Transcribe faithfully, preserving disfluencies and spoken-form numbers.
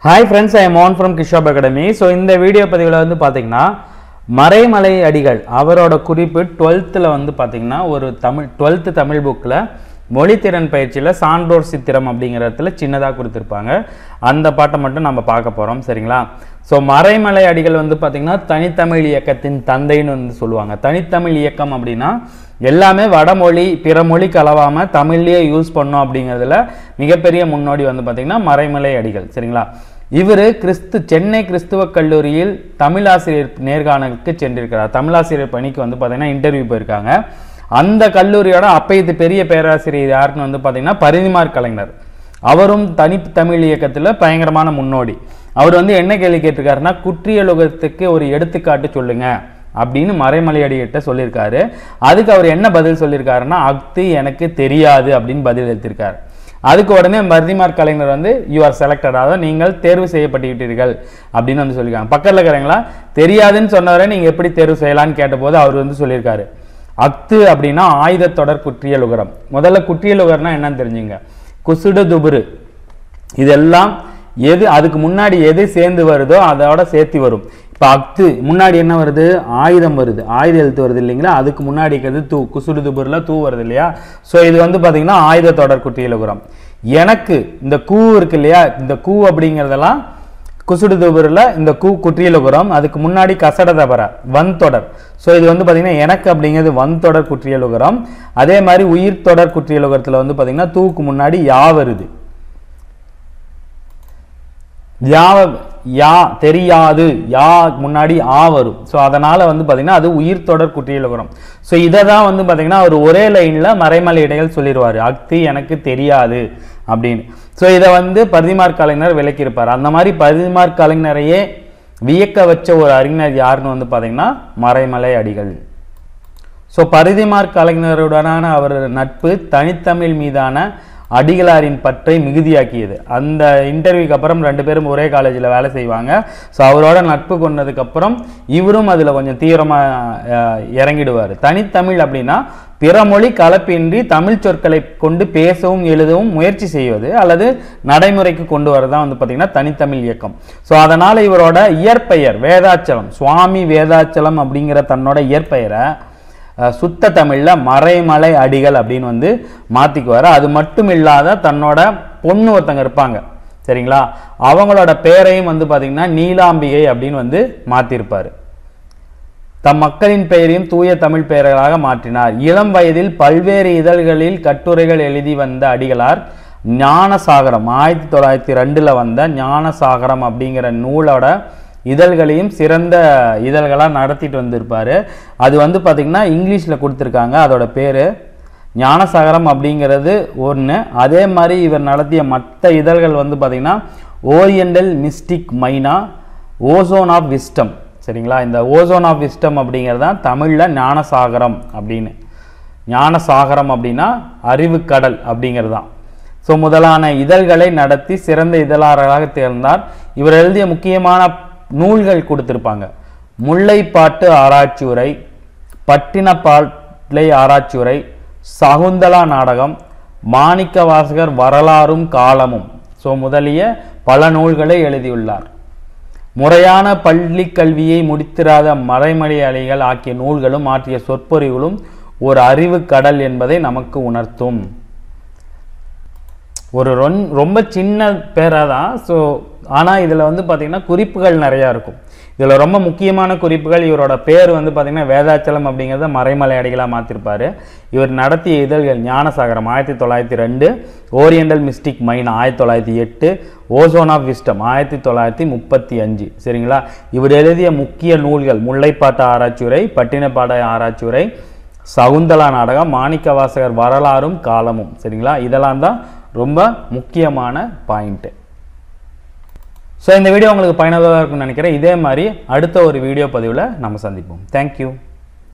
Hi friends, I am on from Kishop Academy. So இந்த video பதிவுல வந்து பாத்தீங்கன்னா மறைமலை அடிகள் அவரோட குறிப்பு twelfth ல வந்து பாத்தீங்கன்னா ஒரு தமிழ் twelfth தமிழ் புக்ல மொழித்திறன் பயிற்சியில சான்றோர் சித்திரம் அப்படிங்கற இடத்துல சின்னதா கொடுத்திருப்பாங்க. அந்த பாட்டை மட்டும் நம்ம பார்க்க போறோம் சரிங்களா? சோ மறைமலை அடிகள் வந்து பாத்தீங்கன்னா தனித்தமிழ் இயக்கத்தின் தந்தைன்னு வந்து சொல்லுவாங்க. தனித்தமிழ் இயக்கம் அப்படினா எல்லாமே வடமொழி பிற மொழி கலவாம தமிழ்லயே யூஸ் பண்ணோம் அப்படிங்கிறதுல மிகப்பெரிய முன்னோடி வந்து பாத்தீங்கன்னா மறைமலை அடிகள் சரிங்களா? இவரு கிறிஸ்து சென்னை கிறிஸ்துவ கல்லூரியில் தமிழாசிரியர் நேர்காணலுக்கு சென்றிருக்கிறார். தமிழாசிரியர் பணிக்கு வந்து பாத்தீங்கன்னா இன்டர்வியூ போயிருக்காங்க. அந்த கல்லூரியோட அப்பையது பெரிய பேராசிரியர் யாருன்னு வந்து பாத்தீங்கன்னா பரிதிமாற் கலைஞர். அவரும் தனி தமிழ் இயக்கத்துல பயங்கரமான முன்னோடி. அவர் வந்து என்ன கேள்வி கேட்டிருக்காருன்னா குற்றியலுகத்துக்கு ஒரு எடுத்துக்காட்டு சொல்லுங்க அப்படின்னு மறைமலை அடிகிட்ட சொல்லியிருக்காரு. அதுக்கு அவர் என்ன பதில் சொல்லியிருக்காருன்னா அக்து எனக்கு தெரியாது அப்படின்னு பதில் எழுத்திருக்காரு. அதுக்கு உடனே பரிதிமாற் கலைஞர் வந்து யூ ஆர் செலக்டட், அதாவது நீங்கள் தேர்வு செய்யப்பட்டுவிட்டீர்கள் அப்படின்னு வந்து சொல்லியிருக்காங்க. பக்கத்தில் இருக்கிறீங்களா தெரியாதுன்னு சொன்னவரை நீங்க எப்படி தேர்வு செய்யலான்னு கேட்டபோது அவர் வந்து சொல்லியிருக்காரு அக்து அப்படின்னா ஆயுத தொடர் குற்றியலுகரம். முதல்ல குற்றியலுகரம்னா என்னன்னு தெரிஞ்சுங்க. குசுடு துபுரு இதெல்லாம் எது அதுக்கு முன்னாடி எது சேர்ந்து வருதோ அதோட சேர்த்து வரும். இப்போ அக்து முன்னாடி என்ன வருது, ஆயுதம் வருது, ஆயுத எழுத்து வருது இல்லைங்களா? அதுக்கு முன்னாடி இருக்கிறது தூ, குசுடு துபுருல தூ வருது இல்லையா? ஸோ இது வந்து பார்த்தீங்கன்னா ஆயுத தொடர் குற்றியலுகரம். எனக்கு இந்த கூ இருக்கு இல்லையா, இந்த கூ அப்படிங்கிறதெல்லாம் குசுடு துபுருல இந்த கூ குற்றியலுகரம். அதுக்கு முன்னாடி கசட தபர வன் தொடர். ஸோ இது வந்து பார்த்தீங்கன்னா எனக்கு அப்படிங்கிறது வன் தொடர் குற்றியலுகரம். அதே மாதிரி உயிர் தொடர் குற்றியலுகரத்தில் வந்து பார்த்தீங்கன்னா தூக்கு முன்னாடி யா வருது. யா யா தெரியாது, யா முன்னாடி ஆ வரும். ஸோ அதனால வந்து பார்த்தீங்கன்னா அது உயிர் தொடர் குற்றியலுகரம். ஸோ இதை தான் வந்து பார்த்தீங்கன்னா அவர் ஒரே லைன்ல மறைமலை அடிகள் சொல்லிடுவார் அக்தி எனக்கு தெரியாது அப்படின்னு. ஸோ இதை வந்து பரிதிமாற் கலைஞர் விளக்கியிருப்பார். அந்த மாதிரி பரிதிமாற் கலைஞரையே வியக்க வச்ச ஒரு அறிஞர் யாருன்னு வந்து பார்த்தீங்கன்னா மறைமலை அடிகள். ஸோ பரிதிமாற் கலைஞருடனான அவர் நட்பு தனித்தமிழ் மீதான அடிகளாரின் பற்றை மிகுதியாக்கியது. அந்த இன்டர்வியூக்கு அப்புறம் ரெண்டு பேரும் ஒரே காலேஜில் வேலை செய்வாங்க. ஸோ அவரோட நட்பு கொண்டதுக்கப்புறம் இவரும் அதில் கொஞ்சம் தீவிரமாக இறங்கிடுவார். தனித்தமிழ் அப்படின்னா பிற மொழி கலப்பின்றி தமிழ் சொற்களை கொண்டு பேசவும் எழுதவும் முயற்சி செய்வது அல்லது நடைமுறைக்கு கொண்டு வரதான் வந்து பார்த்தீங்கன்னா தனித்தமிழ் இயக்கம். ஸோ அதனால் இவரோட இயற்பெயர் வேதாச்சலம், சுவாமி வேதாச்சலம் அப்படிங்கிற தன்னோட இயற்பெயரை சுத்த தமிழ்ல மறைமலை அடிகள் அப்படின்னு வந்து மாத்திக்குவாரு. அது மட்டும் இல்லாத தன்னோட பொண்ணு ஒருத்தங்க இருப்பாங்க சரிங்களா, அவங்களோட பேரையும் வந்து பாத்தீங்கன்னா நீலாம்பிகை அப்படின்னு வந்து மாத்திருப்பாரு. தம் மக்களின் பெயரையும் தூய தமிழ் பெயர்களாக மாற்றினார். இளம் வயதில் பல்வேறு இதழ்களில் கட்டுரைகள் எழுதி வந்த அடிகளார் ஞானசாகரம் ஆயிரத்தி தொள்ளாயிரத்தி ரெண்டுல வந்த ஞானசாகரம் அப்படிங்கிற நூலோட இதழ்களையும் சிறந்த இதழ்களாக நடத்திட்டு வந்திருப்பார். அது வந்து பார்த்திங்கன்னா இங்கிலீஷில் கொடுத்துருக்காங்க. அதோட பேர் ஞானசாகரம் அப்படிங்கிறது ஒன்று. அதே மாதிரி இவர் நடத்திய மற்ற இதழ்கள் வந்து பார்த்திங்கன்னா oriental mystic myna, ozone of wisdom சரிங்களா? இந்த ஓசோன் ஆஃப் விஸ்டம் அப்படிங்கிறது தான் தமிழில் ஞானசாகரம் அப்படின்னு. ஞானசாகரம் அப்படின்னா அறிவுக்கடல் அப்படிங்கிறது தான். ஸோ முதலான இதழ்களை நடத்தி சிறந்த இதழாளராக தேர்ந்தார். இவர் எழுதிய முக்கியமான நூல்கள் கொடுத்திருப்பாங்க. முல்லைப்பாட்டு ஆராய்ச்சி உரை, பட்டினப்பாலை ஆராய்ச்சி உரை, சகுந்தலா நாடகம், மாணிக்க வாசகர் வரலாறும் காலமும் ஸோ முதலிய பல நூல்களை எழுதியுள்ளார். முறையான பள்ளி கல்வியை முடித்திராத மறைமலை அடிகள் ஆக்கிய நூல்களும் ஆற்றிய சொற்பொழிவுகளும் ஒரு அறிவு கடல் என்பதை நமக்கு உணர்த்தும். ஒரு ரொம்ப சின்ன பேராக தான். ஸோ ஆனால் இதில் வந்து பார்த்திங்கன்னா குறிப்புகள் நிறையா இருக்கும். இதில் ரொம்ப முக்கியமான குறிப்புகள், இவரோட பேர் வந்து பார்த்திங்கன்னா வேதாச்சலம் அப்படிங்கிறத மறைமலை அடிகளாக மாற்றிருப்பார். இவர் நடத்திய இதழ்கள் ஞானசாகரம் ஆயிரத்தி தொள்ளாயிரத்தி ரெண்டு, ஓரியண்டல் மிஸ்டிக் மைன் ஆயிரத்தி தொள்ளாயிரத்தி எட்டு, ஓசோன் ஆஃப் விஸ்டம் ஆயிரத்தி தொள்ளாயிரத்தி முப்பத்தி அஞ்சு சரிங்களா? இவர் எழுதிய முக்கிய நூல்கள் முல்லைப்பாட்டு ஆராய்ச்சி உரை, பட்டினப்பாடை ஆராய்ச்சி உரை, சகுந்தலா நாடகம், மாணிக்க வாசகர் வரலாறும் காலமும் சரிங்களா? இதெல்லாம் தான் ரொம்ப முக்கியமான பாயிண்ட். ஸோ இந்த வீடியோ உங்களுக்கு பயனுள்ளதாக இருக்கும்னு நினைக்கிறேன். இதே மாதிரி அடுத்த ஒரு வீடியோ பதிவில் நம்ம சந்திப்போம். தேங்க்யூ.